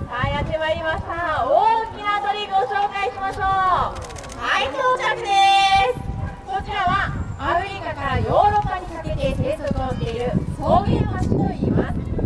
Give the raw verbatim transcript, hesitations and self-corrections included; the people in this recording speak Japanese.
はい、やってまいりました。大きな鳥ご紹介しましょう。はい、到着です。こちらはアフリカからヨーロッパにかけて生息をしている草原ハチと言います。